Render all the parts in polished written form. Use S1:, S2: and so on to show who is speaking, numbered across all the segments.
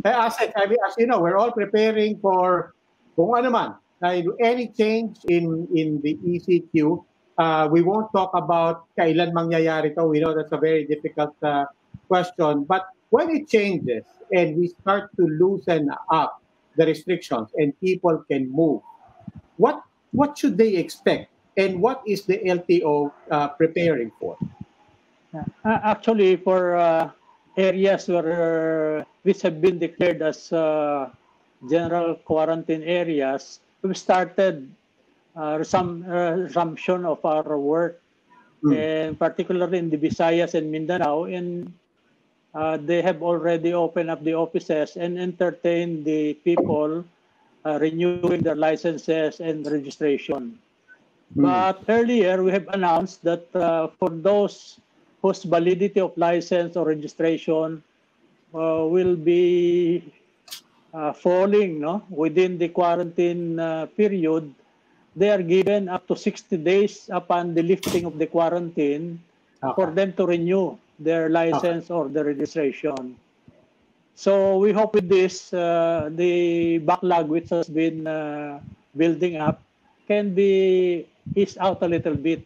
S1: Asec, I mean, as you know, we're all preparing for kung ano man, any change in the ECQ. We won't talk about kailan mangyayari to. We know that's a very difficult question. But when it changes and we start to loosen up the restrictions and people can move, what should they expect? And what is the LTO preparing for?
S2: Actually, for areas which have been declared as general quarantine areas, we've started some resumption of our work, and particularly in the Visayas and Mindanao, and they have already opened up the offices and entertained the people renewing their licenses and registration. But earlier, we have announced that for those whose validity of license or registration will be falling within the quarantine period, they are given up to 60 days upon the lifting of the quarantine for them to renew their license or the registration. So we hope with this, the backlog which has been building up can be eased out a little bit.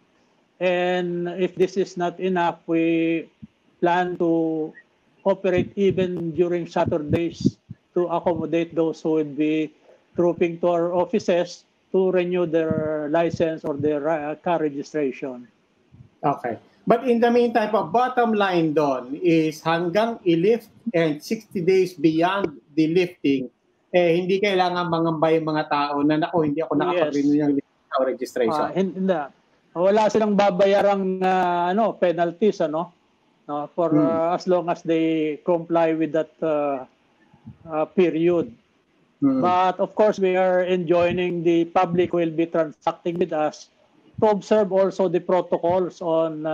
S2: And if this is not enough, we plan to operate even during Saturdays to accommodate those who would be trooping to our offices to renew their license or their car registration.
S1: Okay. But in the meantime, bottom line doon is hanggang i-lift and 60 days beyond the lifting, hindi kailangan mangambay yung mga tao na hindi ako nakapag-renew ng registration.
S2: Wala silang babayarang penalties for as long as they comply with that period. But of course, we are enjoining the public who will be transacting with us to observe also the protocols on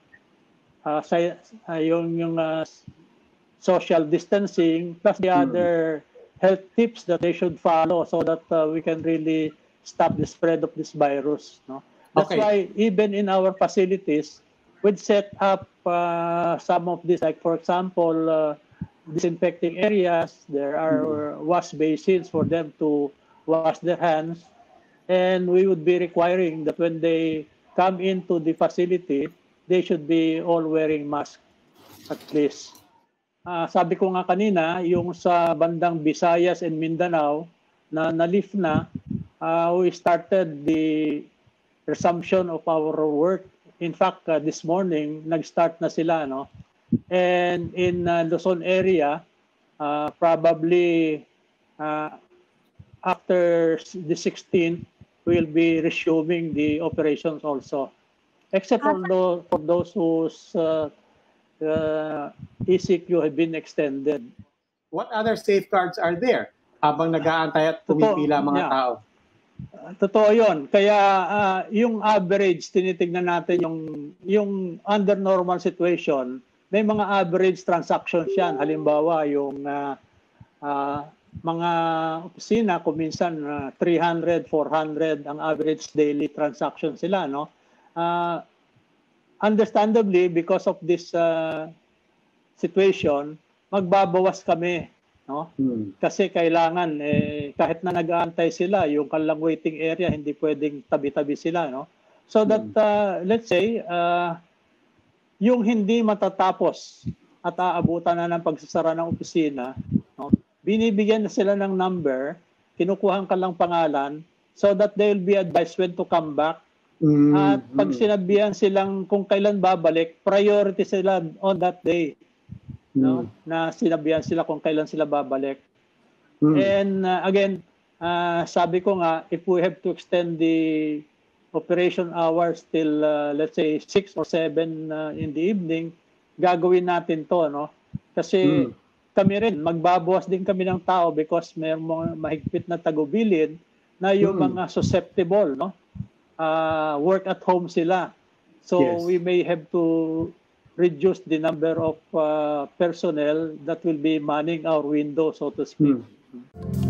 S2: yung social distancing plus the other health tips that they should follow so that we can really stop the spread of this virus. That's why even in our facilities, we'd set up some of these, like for example, disinfecting areas. There are wash basins for them to wash their hands. And we would be requiring that when they come into the facility, they should be all wearing masks at least. Sabi ko nga kanina, yung sa bandang Visayas and Mindanao na na-lift na, we started the resumption of our work. In fact, this morning, nag-start na sila. And in Luzon area, probably after the 16th, we'll be resuming the operations also. Except for those whose ECQ have been extended.
S1: What other safeguards are there habang nag-aantay at pumipila mga tao?
S2: Totoo yun. Kaya yung average, tinitignan natin yung under normal situation, may mga average transactions yan. Halimbawa, yung mga opisina, kung minsan 300, 400 ang average daily transaction sila. Understandably, because of this situation, magbabawas kami. Kasi kailangan, kahit na nag-aantay sila, yung kanilang waiting area, hindi pwedeng tabi-tabi sila. So that, let's say, yung hindi matatapos at aabutan na ng pagsasara ng opisina, binibigyan na sila ng number, kinukuhan ka lang pangalan, so that they will be advised when to come back. At pag sinabihan silang kung kailan babalik, priority sila on that day. Na sinabihan sila kung kailan sila babalik. And again, sabi ko nga, if we have to extend the operation hours till, let's say, 6 or 7 in the evening, gagawin natin to. Kasi kami rin, magbabawas din kami ng tao because may mga mahigpit na tagubilin na yung mga susceptible, work at home sila. So we may have to reduce the number of personnel that will be manning our window, so to speak.